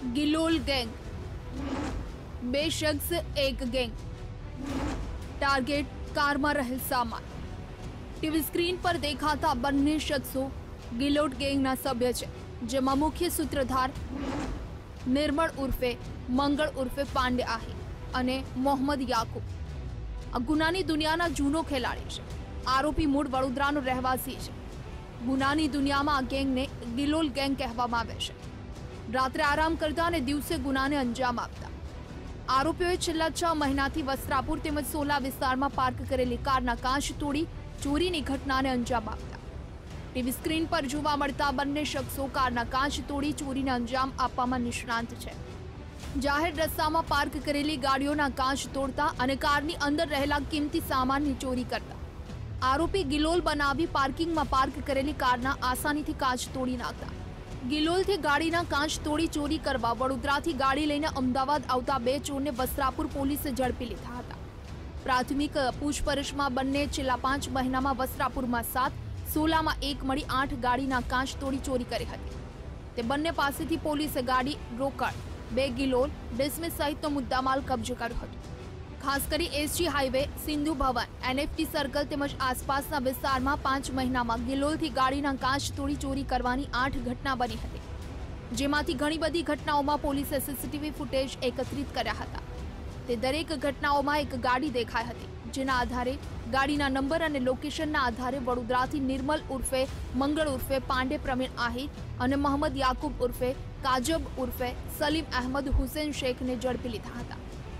गिलोल gang, 2 शख्स 1 gang, target car में रहेल सामान। टीवी स्क्रीन पर देखाता बंने शख्सों गिलोल गैंगना सभ्य छे, जेमां मुख्य सूत्रधार निर्मल उर्फे मंगल उर्फे पांडे आहे अने मोहम्मद याकूब आ गुनानी दुनियाना जूनो खेलाड़ी छे। आरोपी मूळ वडोदरानो રહેવાસી છે। ગુનાની દુનિયામાં આ ગેંગને ગિલોલ ગેંગ કહેવામાં આવે છે। રાત્રે આરામ કરતા અને દિવસે ગુનાને અંજામ આપતા આરોપીઓએ છેલ્લા 6 મહિનાથી વસ્ત્રાપુર તેમજ સોલા વિસ્તારમાં પાર્ક કરેલી કારના કાચ તોડી ચોરીની ઘટનાને અંજામ આપતા ટીવી સ્ક્રીન પર જોવા મળતા બંને શખ્સો કારના કાચ તોડી ચોરીને અંજામ આપવામાં નિષ્ણાંત છે। જાહેર રસ્તામાં પાર્ક કરેલી ગાડીઓના કાચ તોડતા અને કારની અંદર રહેલા કિંમતી સામાનની ચોરી કરતા आरोपी गिलोल बनावी पार्किंग में पार्क करेली कारना आसानी थी काच तोड़ी नाखता। गिलोल थी गाड़ीना काच तोड़ी चोरी करवा वडोदराथी गाड़ी लईने अमदावाद आवता 2 चोरने वस्त्रापुर पोलीसे झड़पी लीधा हता। प्राथमिक पूछपरछमां बंने छेल्ला 5 महीनामां वस्त्रापुरमां 7, सोलामां 1 मळी 8 गाड़ीना काच तोड़ी चोरी करी हती। ते बंने पासेथी पोलीसे गाड़ी, रोकड़, 2 गिलोल, डिसमिस सहितनो मुद्दामाल कब्जे कर्यो हतो। खास करी SG highway, Sindhu Bhavan, NFT circle तेमज आसपासना विस्तारमां 5 महीनामां गिलोलथी गाड़ीना काच तोड़ी चोरी करवानी 8 घटना बनी हती, जेमांथी घणी बधी घटनाओमां पोलीसे सीसीटीवी फूटेज एकत्रित कर्या हता। ते दरेक घटनाओमां एक गाड़ी देखाई हती, जेना आधारे गाड़ीना नंबर अने लोकेशनना आधारे वडोदराथी निर्मल उर्फे मंगल उर्फे पांडे प्रवीण आहिर अने मोहम्मद याकूब उर्फे काजब उर्फे सलीम अहमद हुसैन शेखने झड़पी लीधा हता।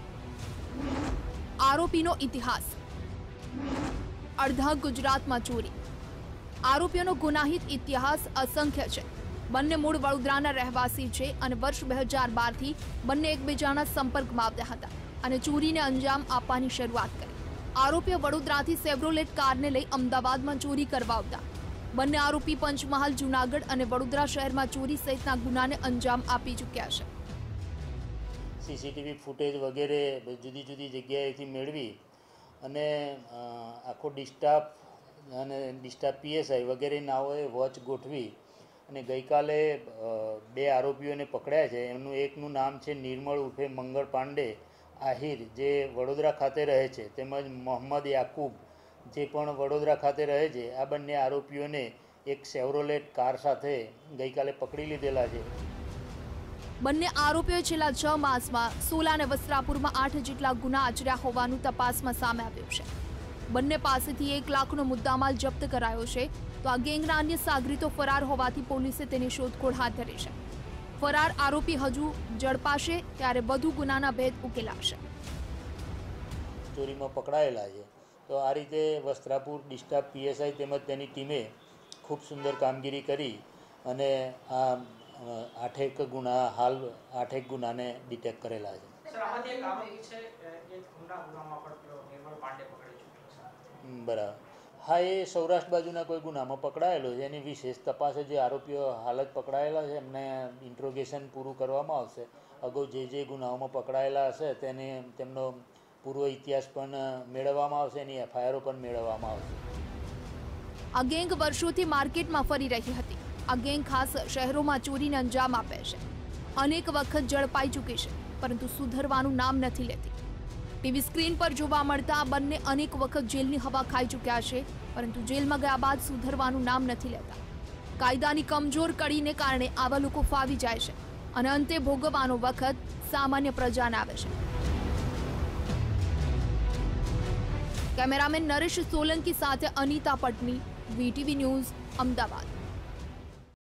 आरोपीनो इतिहास। अर्धा गुजरात में चोरी। आरोपीओनो गुनाहित इतिहास असंख्य है। बंने मूळ वडोदराना રહેવાસી છે અને વર્ષ 2012 થી બંને એકબીજાના સંપર્કમાં આવ્યા હતા અને ચોરીને અંજામ આપવાની શરૂઆત કરી। આરોપીઓ વડોદરાથી સેવરોલેટ કારને લઈ અમદાવાદમાં ચોરી કરવા આવતા। બંને આરોપી પંચમહાલ, જૂનાગઢ અને વડોદરા શહેરમાં ચોરી સહિતના ગુનાને અંજામ આપી ચૂક્યા છે। सीसीटीवी फूटेज वगैरह जुदी जुदी जग्याएथी मेळवी अने आखो डिस्टाफ पीएसआई वगैरह नाओए वॉच गोठवी अने गई काले 2 आरोपीओने पकड़ाया है। एमनुं एकनुं नाम है निर्मल उर्फे मंगल पांडे आहिर, जे वडोदरा खाते रहे छे, तेमज मोहम्मद याकूब जे पण वडोदरा खाते रहे छे। आ बंने आरोपीओने एक सेवरोलेट कार साथे गई काले पकड़ी लीधेला छे। બંને આરોપીઓએ છેલ્લા 6 માસમાં સોલા અને વસ્ત્રાપુરમાં 8 જેટલા ગુના આચર્યા હોવાનું તપાસમાં સામે આવ્યું છે। બંને પાસેથી 1 લાખનો મુદ્દામાલ જપ્ત કરાયો છે, તો આ ગેંગના અન્ય સાગરીતો ફરાર હોવાથી પોલીસે તેની શોધખોળ હાથ ધરી છે। ફરાર આરોપી હજુ ઝડપાશે ત્યારે વધુ ગુનાના ભેદ ઉકેલાશે। ચોરીમાં પકડાયેલા છે, તો આ રીતે વસ્ત્રાપુર ડિસ્ટાફ પીએસઆઈ તેમજ તેની ટીમે ખૂબ સુંદર કામગીરી કરી અને આ 8 गुना हाल 8 गुना ने डिटेक्ट करेला है। बराबर। हाँ, ये सौराष्ट्र बाजूना कोई गुना में पकड़ायेलो है। एनी विशेष तपास जे आरोपीओ हालत पकड़ायेला है एमने इंट्रोगेशन पूरू करवामां आवशे। अगाऊ जे गुनाओं में पकड़ायेला हशे तेने तेमनो पूर्व इतिहास पण मेळववामां आवशे, एनी एफआईआर पण मेळववामां आवशे। आ गैंग वर्षोथी मार्केटमां फरी रही हती। आ गैंग खास शहरों में चोरी ने अंजाम आपे छे। अनेक वखत झड़पाई चूकी है, परंतु सुधरवानुं नाम नहीं लेती। टीवी स्क्रीन पर जोवा मळता बंने अनेक वखत जेलनी हवा खाई चूक्या छे, परंतु जेल में गया बाद सुधरवानुं नाम नहीं लेता। कायदानी कमजोर कड़ीने कारणे आवा लोको फावी जाय छे अने अंते भोगववानो वखत सामान्य प्रजाने आवे छे। कैमरामेन नरेश सोलंकी साथे अनीता पटनी, वीटीवी न्यूज, अमदावाद।